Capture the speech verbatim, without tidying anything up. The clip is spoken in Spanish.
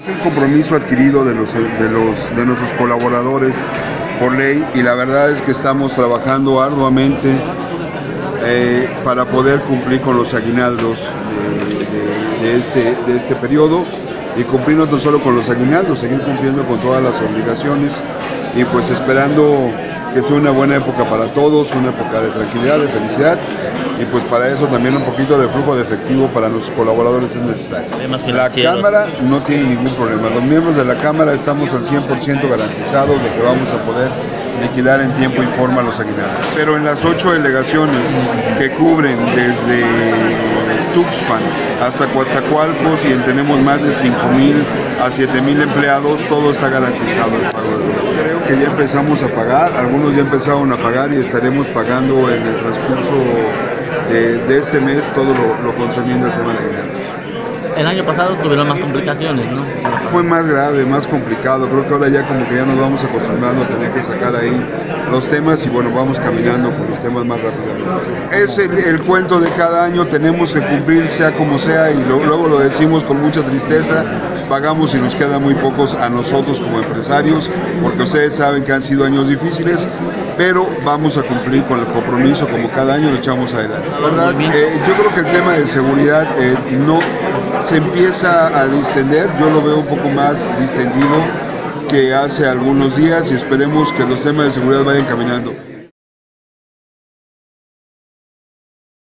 Es un compromiso adquirido de, los, de, los, de nuestros colaboradores por ley y la verdad es que estamos trabajando arduamente eh, para poder cumplir con los aguinaldos de, de, de, este, de este periodo y cumplir no solo con los aguinaldos, seguir cumpliendo con todas las obligaciones y pues esperando que sea una buena época para todos, una época de tranquilidad, de felicidad. Y pues para eso también un poquito de flujo de efectivo para los colaboradores es necesario. La Cámara no tiene ningún problema. Los miembros de la Cámara estamos al cien por ciento garantizados de que vamos a poder liquidar en tiempo y forma los aguinaldos. Pero en las ocho delegaciones que cubren desde Tuxpan hasta Coatzacoalcos y tenemos más de cinco mil a siete mil empleados, todo está garantizado el pago de deuda. Creo que ya empezamos a pagar, algunos ya empezaron a pagar y estaremos pagando en el transcurso De, de este mes todo lo, lo concerniente al tema de aguinaldos. El año pasado tuvieron más complicaciones, ¿no? Fue más grave, más complicado. Creo que ahora ya como que ya nos vamos acostumbrando a tener que sacar ahí los temas y bueno, vamos caminando con los temas más rápidamente. Es el, el cuento de cada año, tenemos que cumplir sea como sea y lo, luego lo decimos con mucha tristeza, pagamos y nos queda muy pocos a nosotros como empresarios, porque ustedes saben que han sido años difíciles, pero vamos a cumplir con el compromiso como cada año lo echamos adelante. ¿Verdad? Eh, yo creo que el tema de seguridad eh, no se empieza a distender, yo lo veo un poco más distendido que hace algunos días y esperemos que los temas de seguridad vayan caminando.